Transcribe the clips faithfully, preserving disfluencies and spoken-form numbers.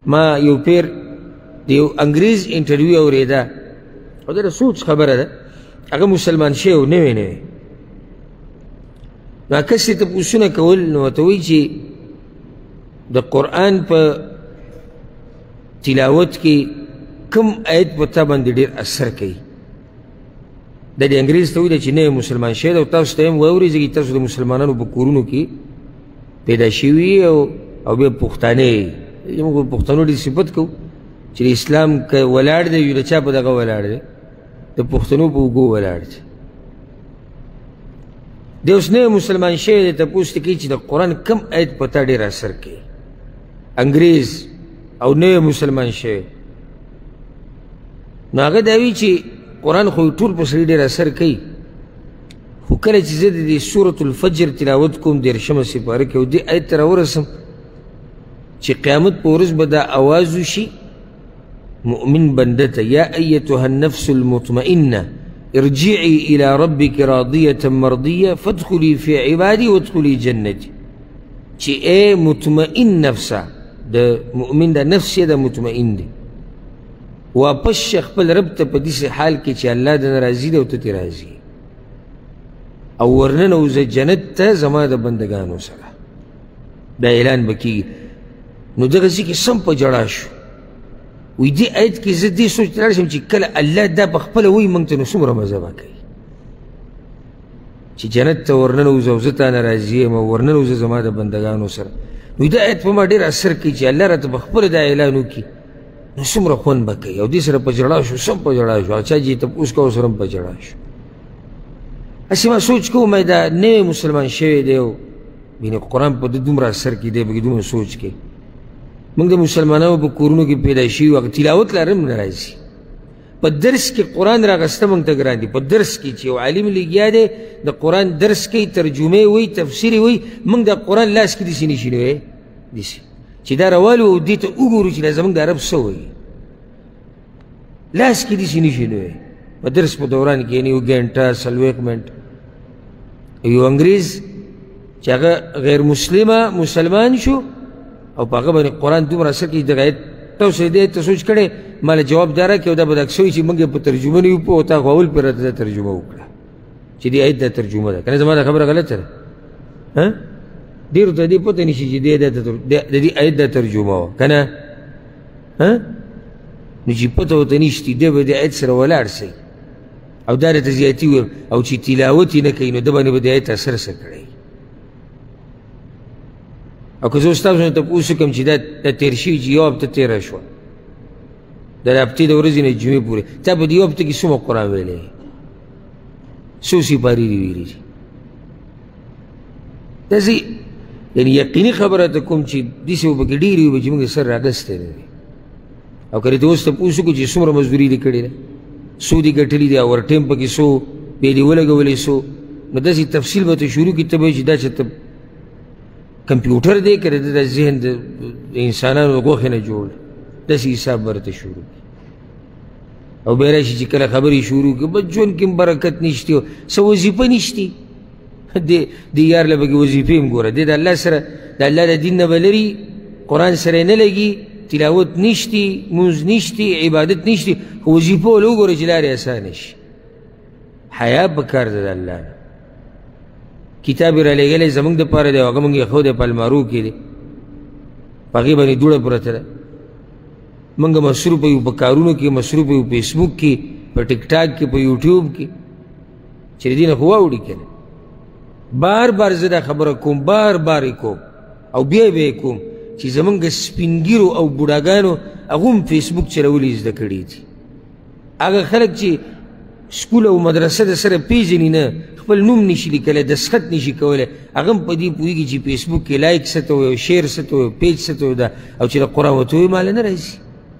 ما یو پیر د یو انګریز انټرویو اورېده او دا د سوچ خبره ده هغه مسلمان شوی و نوی نوی نو کس یې تپوسونه کول نو ورته وایي چې د قرآن په تلاوت کې کوم آیت په تا باندې ډېر اثر کوي دا د انګریز ته ویل چې نه مسلمان شوی دی او تاسو ته هم واورئ ځکه تاسو د مسلمانانو په کورونو کې پیدا شوي او او بیا پښتانه یې موږ په پښتنو ډېر صفت کوو چې د اسلام که ولاړ دی یو د چا په دغه ولاړ دی د پښتنو په اوږو ولاړ دی دی اوس نوی مسلمان شوی دی تپوس ته کوي چې د قرآن کم آیت په تا ډېر اثر کوي انګریز او نوی مسلمان شوی نو هغه دا وایي چې قرآن خو ټول په سړي ډېر اثر کوي خو کله چې زه د دې سورة الفجر تلاوت کوم دېرشمه سپاره کې او دې آیت ته راورسم چې قیامت په ورځ به دا آواز وشي مؤمن بنده ته یا ایتها النفس المطمئنه ارجعي الى ربك راضيه مرضيه فادخلي في عبادي وادخلي جنتي چې ای مطمئن نفسه د مؤمن دا نفس یې د مطمئن دی واپس شه خپل رب ته په داسې حال کې چې الله دنه راضي دی او ته ترې راضي او ورننوځه جنت ته زما د بندګانو سره دا اعلان به کېږي نو دغسې کې سم په ژړا شو وایي دې آیت کې زه دې سوچ ته لاړ شم چې کله الله دا په خپله وایي موږ ته نو څومره مزه به کوي چې جنت ته ورننوځه او زه تانه راضي یم او ورننوځه زما د بندګانو سره نو دا آیت په ما ډېر اثر کوي چې الله راته په خپله دا اعلان وکړي نو څومره خوند به کوي او دې سره په ژړا شو سم په ژړا شو چا چې تپوس کوه سره هم په ژړا شو هسې ما سوچ کوم دا نوی مسلمان شوی دی او یعنې قرآن په ده دومره اثر کې دی پکې دومره سوچ کې موږ د مسلمانانو په کورونو کې پیدا شوي هغه تلاوت لاره هم نه راځي په درس کې قرآن راغسته موږ ته ګران دي په درس کې چې یو عالم لګیا دی د قرآن درس کوي ترجمې وایي تفسیر یې وایي موږ د قرآن لاس کې داسې نشي نوی داسې چې دا روالو او دې ته وګورو چې دا زموږ د عرب څه وایي لاس کې داسې نشي نوی په درس په دوران کې یعنې یو ګنټه څلوېښت منټ یو انګریز چې هغه غیر مسلمه مسلمان شو او په هغه باندې قرآن دومره اثر کوي دغه آیت تاسو دې ته سوچ کړی ما له جواب دا راکړی او دا به داسې وایي چې موږ یې په ترجمه نه یو پوه تا خو اول پرې راته دا ترجمه وکړه چې دې آیت دا ترجمه ده که نه زما دا خبره غلطه ده ډېرو ته دې پته نشي چې د دې آیت دا ترجمه وه که نه نو چې پته ورته نشتي دی به دې آیت سره ولاړ سئ او دا راته زیاتي ویم او چې تلاوت یې نه کوي نو ده باندې به د آیت اثر څه کړی او که زه اوس تاسو نه تپوس وکړم چې دا تېر شوي چې یو هفته تېره شوه د هفتې د ورځې نه جمعې پورې تا په دې یو هفته کې څومره قرآن ویلی څو سپارې دې ویلي دي داسې یعنې یقیني خبره ته کوم چې داسې به پکې ډېرې وي چې موږ یې سر راګستی نه دی او که دې اوس تپوس وکړو چې څومره مزدوري دې کړې ده څو دې ګټلي دي او ور ټیم پکې څو بیا دې ولګولې څو نو داسې تفصیل به ته شروع کړي ته به وایي چې دا چې ته کمپیوټر دی که د ذهن د انسانانو د غوښې نه جوړ داسې حساب به راته شروع کړي او بیا راشي چې کله خبرې شروع کړي بس ژوند کې هم برکت نشتي او څه وظیفه نشتي دې یار له پکې وظیفې هم ګوره دی د الله سره د الله د دین نه به لري قرآن سره یې نه لګي تلاوت نشتی مونځ نشتی عبادت نشتی خو وظیفه ول وګوره چې لارې اسانه شي حیا پکار ده د الله نه کتاب یې رالیږلی زموږ دپاره دی او هغه موږ یې ښودی په المارو کې دی په هغې باندې دوړه پرته ده موږ مصروفه یو په کارونو کې مصروفه یو فیسبوک کې په ټیک ټاک کې په یوټیوب کې چې د دې نه خو واوړي که نه بار بار زه دا خبره کوم بار بار یې کوم او بیا به یې کوم چې زمونږ سپینګیرو او بوډاګانو هغه هم فیسبوک چلولي زده کړي دي هغه خلک چې سکول او مدرسه د سره پیژني نه خپل نوم نشي لیکلی دستخط نشي کولی هغه هم په دې پوهېږي چې فیسبوک کې لایک څه ته وایي او شیر څه ته وایي پیج څه ته وایي دا او چې د قرآن ورته وایي ماله نه راځي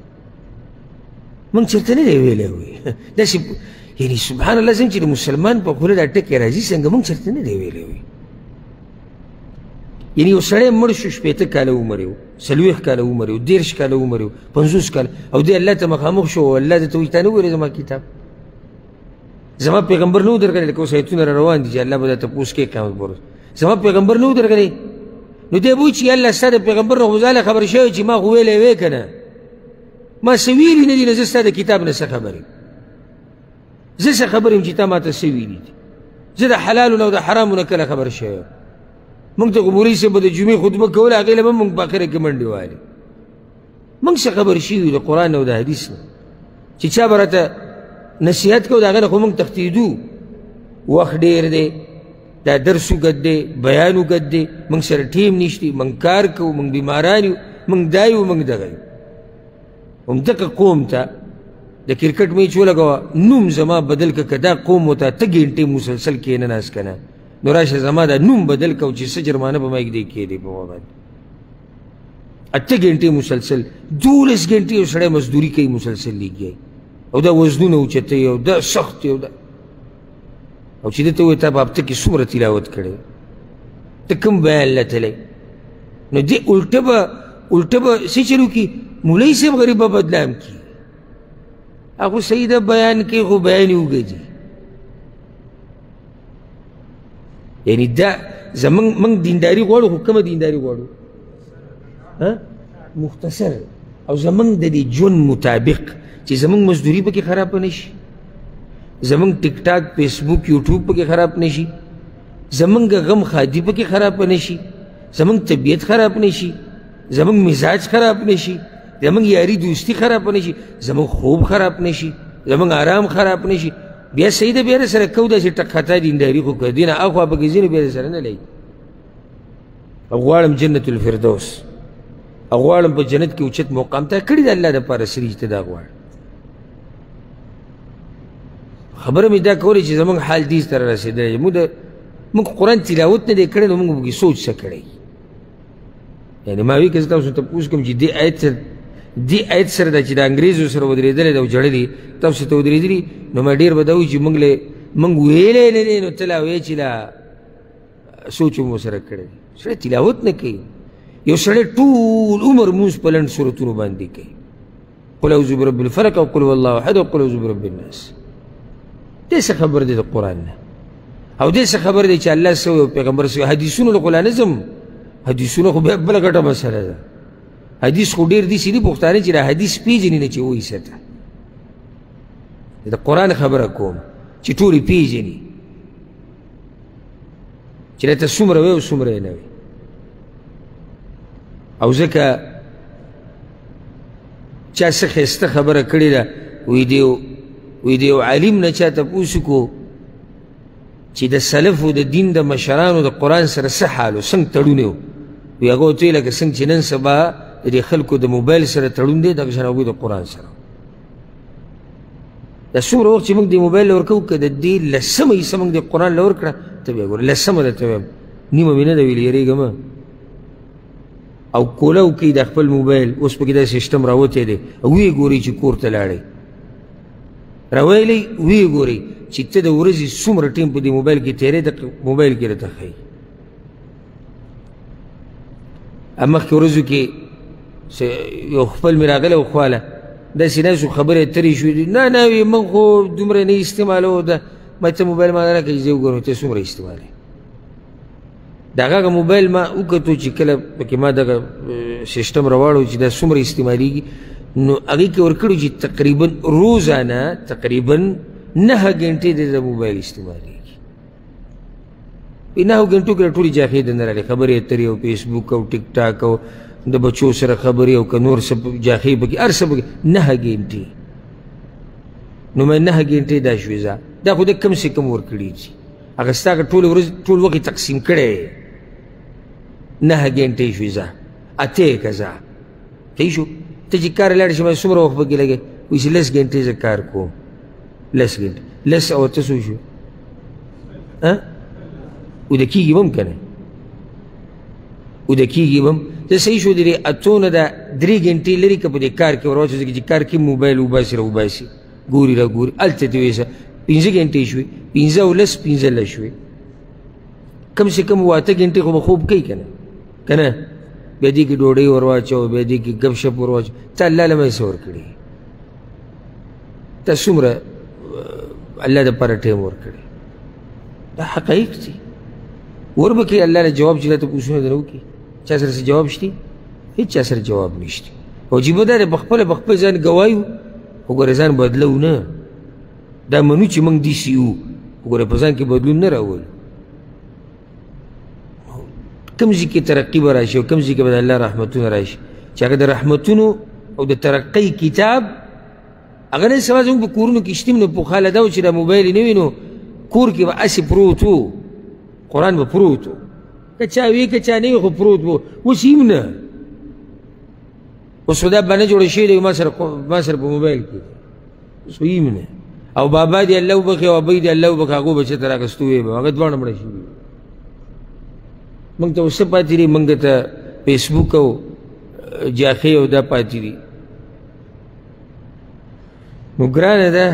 موږ چېرته نه دی ویلی وایي داسې یعنې سبحان الله څنګه چې د مسلمان په خوله دا ټکی راځي څنګه موږ چېرته نه دی ویلی وایي یعنی یو سړی مړ شو شپېته کاله عمر یې و څلوېښت کاله عمر یې و دېرش کاله عمر یې و پنځوس کاله او دی الله ته مخامخ شو او الله درته وایي تا نه ګورې زما کتاب زما پیغمبر نه و درغلی لکه اوس ایتونه را روان دي چې الله به دا تپوس کوي قیامت پر ورځ زما پیغمبر نه و درغلی نو دی به وایي چې الله ستا د پیغمبر نه خو زاله خبر شوی چې ما خو ویلی وی که نه ما څه ویلي نه دي نو زه ستا د کتاب نه څه خبر یم زه څه خبر یم چې تا ما ته څه ویلي دي زه د حلالو نه او د حرامو نه کله خبر شوی یم موږ ته خو مولوي صاحب به د جمعې خطبه کوله هغې له به موږ په اخره کې منډې وهلې موږ څه خبر شوي یو د قرآن او د حدیث نه چې چا به راته نصیحت کوو د هغه نه خو موږ تښتېدو وخت ډېر دی دا درس اوږد دی بیان اوږد دی موږ سره ټیم نشتی موږ کار کوو موږ بیماران یو موږ دا یو موږ دغه یو همدغه قوم ته د کرکټ میچ ولګوه نوم زما بدل که که دا قوم ورته اته ګنټې مسلسل کښېنه ناست که نه نو راشه زما دا نوم بدل کو چې څه جرمانه به ما ږدې کېدی په ما باندې اته ګنټې مسلسل دولس ګنټې یو سړی مزدوري کوي مسلسل لګیا او دا وزنونه اوچتوي او دا سخت او دا او چې ده ته ووایي تا په هفته کې څومره تلاوت کړی ته کوم بیان لتلی نو دې الټه به الټه به څه چل وکړي مولوي صاحب غریب به بدنام کړي هغه صحیح ده بیان کوي خو بیان یې وګځي یعنی دا زمونږ موږ دینداري غواړو خو کومه دینداري غواړو مختصر او زمونږ د دې ژوند مطابق چې زمونږ مزدوري پکې خراب نه شي زمونږ ټیک ټاک فیسبوک یوټیوب پکې خراب نه شي زمونږ غم خادي پکې خراب نه شي زمونږ طبیعت خراب نه شي زمونږ مزاج خراب نه شي زمونږ یاري دوستي خراب نه شي زمونږ خوب خراب نه شي زمونږ آرام خراب نه شي بیا صحیح ده بیا سره کو داسې ټک خطا دینداري خو که دینه اخوا پکې ځینې بیا سره نه لګي غواړم جنت الفردوس غواړم په جنت کې اوچت مقام ته کړي د الله دپاره سري چې ته دا غواړم خبره مې دا کولی چې زمونږ حال دې ته رارسېدلی موږ د موږ قرآن تلاوت نه دی کړی نو موږ پکې سوچ څه کړی یعنې ما وی که زه تاسو تپوس کوم چې دې آیت سره دې آیت سره ده چې د انګریزو سره ودرېدلی ده او ژړلي تاسو ته ودرېدلي نو ما ډېر به دا وایي چې موږ له موږ ویلی نه دی نو ته لا وایې چې لا سوچ مو سره کړی دی سړی تلاوت نه کوي یو سړی ټول عمر مونځ په لنډ صورتونو باندې کوي قل اعوذ برب الفلق او قل هو الله احد او قل اعوذ برب الناس دې څه خبر دی د قرآن نه او دې څه خبر دی چې الله څه وایي او پیغمبر څه وایي حدیثونو له خو لا نظم حدیثونه خو بیا بله ګټه مسله ده حدیث خو ډېر داسې دي پښتانه چې دا حدیث پېژني نه چې وایي څه ته د قرآن خبره کوم چې ټول یې پېژني چې راته څومره وایي او څومره یې نه وایي او ځکه چا څه ښایسته خبره کړې ده وایي د یو وایي د یو عالم نه چا تپوس وکړو چې د سلفو د دین د مشرانو د قرآن سره څه حال و څنګه تړون یې و وایي هغه ورته وایي لکه څنګه چې نن سبا د دې خلکو د موبایل سره تړون دی دغه شان هغوی د قرآن سره دا څومره وخت چې موږ دې موبایل له ورکوو که د دې لسمه حصه موږ دې قرآن له ورکړه ته بیا ګوره لسمه درته وایم نیمه مې نه ده ویلې یارېږه او کولو کوي د خپل موبایل اوس پکې دا سیسټم راوتی دی او ویې ګورئ چې کور ته لاړئ راویلی ویې ګورئ چې ته د ورځې څومره ټیم په دې موبایل کې تېرې د موبایل کې راته ښایي مخکې ورځو کې یو خپل مې راغلی و خواله داسې ناسو خبرې اترې شوې نه نه وي موږ خو دومره نه استعمالوو ده ما ته موبایل ما راکړه چې زه وګورم ته څومره استعمالوې د هغه موبایل ما وکتو چې کله پکې ما دغه سیسټم راواړو چې دا څومره استعمالېږي نو هغې کې ورکړو چې تقریبا روزانه تقریبا نهه ګنټې د موبایل استعمالېږي په نهو ګنټو کې ټولې جاخې د نه راغلې خبرې اترې او فیسبوک او ټیک ټاک او د بچو سره خبرې او که نور څه جاخې پکې هر څه پکې نهه ګنټې نو مې نهه ګنټې دا شوې زه دا خو د کم سے کم ورکړي چې هغه ستا که ټوله ورځ ټول وخت تقسیم کړی نهه ګنټې شوې زه اته یې که زه صحیح شو ته چې کار لاړ شي ما څومره وخت پکې لګی وایي چې لس ګنټې زه کار کوم لس ګنټې لس او اته څو شو وده کېږي به هم که نه وده کېږي به هم زه صحیح شو د دې اتو نه دا درې ګنټې لري که په دې کار کې ور واچو ځکه چې کار کې موبایل وباسي را وباسي ګوري را ګوري هلته ته وایي پنځه ګنټې شوې پنځه او لس پنځه لس شوې کم سے کم اته ګنټې خو به خوب کوي که نه که نه بیا دې کې ډوډۍ ور واچو بیا دې کې ګپ شپ ور واچو ته الله له مې څه ورکړي ته څومره الله دپاره ټایم ورکړي دا حقایق دي وربکې الله له جواب چې راته پوښتنه درنه وکړي چا سره څه جواب شته هېڅ چا سره جواب نشته عجیبه دا دی پخپله په خپل ځان ګوایو خو ګوره ځان بدلو نه دا منو چې موږ داسې یو خو ګوره په ځان کې بدلون نه راولو کوم ځای کې ترقي به راشي او کوم ځای کې به د الله رحمتونه راشي چې هغه د رحمتونو او د ترقۍ کتاب هغه نن سبا زموږ په کورونو کې شته نو پخوا دا و چې دا موبایل یې نه وي نو کور کې به هسې پروت و قرآن به پروت و که چا وي که چا نه وي خو پروت و اوس هم نه اوس خو دا بانه جوړه شوې دی ما سره ما سره په موبایل کې اوس خو هم نه او بابا دې الله وبخښي او ابۍ دې الله وبخښي هغو به چېرته رااخیستو وی به هغه دواړه مړه شوي موږ ته اوس څه پاتې دي موږ ته فیسبوک او جاخې او دا پاتې دي نو ګرانه ده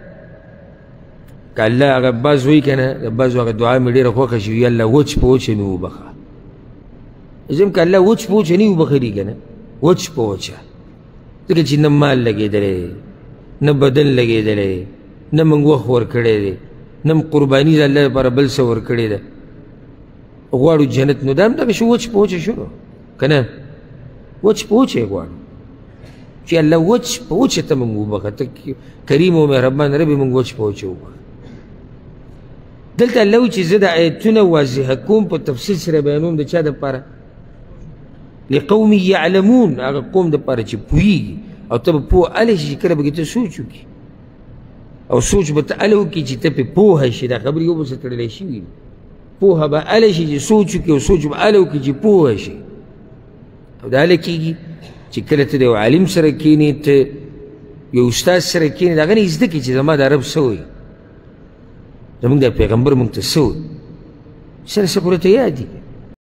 که الله هغه بعض وایي که نه د بعضو هغه دعا مې ډېره خوښه شي یا الله وچ په وچه مې وبخښه زم که الله وچ په وچه نه وي وبخلي که نه وچ په وچه ځکه چې نه مال لګېدلی دی نه بدن لګېدلی دی نه موږ وخت ورکړی دی نه قرباني د الله لپاره بل څه ورکړې ده غواړو جنت نو دا هم دغه شو وچ په وچه شو که نه وچ په وچه یې غواړو چې الله وچ په وچه ته موږ وبخښه ته کریم او مهربان رب موږ وچ په وچه وبخښه دلته الله وایي چې زه د آیتونه واضحه کوم په تفصیل سره بیانوم د چا دپاره لقوم یعلمون هغه قوم دپاره چې پوهېږي او ته به پوه هله شي چې کله به ته سوچ وکړي او سوچ به ته هله وکړي چې ته پرې پوهه شي دا خبرې یو بل سره تړلی شوي دي پوهه به هله شي چې سوچ وکړي او سوچ به هله وکړي چې پوهه شي او دا هله کېږي چې کله ته د یو عالم سره کښېنې ته یو استاد سره کښېنې د هغه نه زده کړي چې زما دا رب څه وایي زموږ دا پیغمبر موږ ته څه وایي سره څه پوره ته یاد دي